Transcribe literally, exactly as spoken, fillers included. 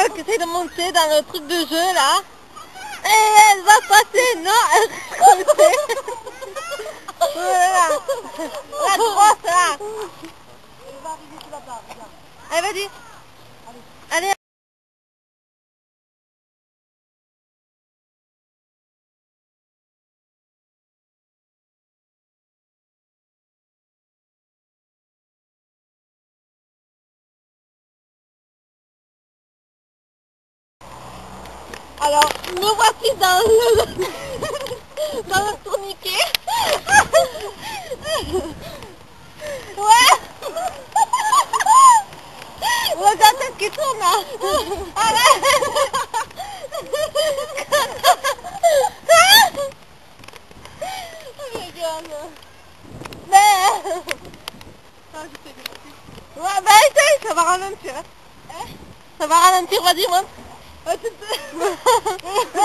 là qui essaie de monter dans le truc de jeu là. Et elle va passer, non, elle va passer. Voilà. La grosse là. Elle va arriver sur la barre, regarde. Allez, vas-y. Allez. Allez. Alors, me voici dans le, dans le tourniquet. Ouais. Regarde ce qui tourne là. Arrête. Regarde. Mais... Ouais, bah essaye, ça va ralentir. Hein? Ça va ralentir, vas-y, monte.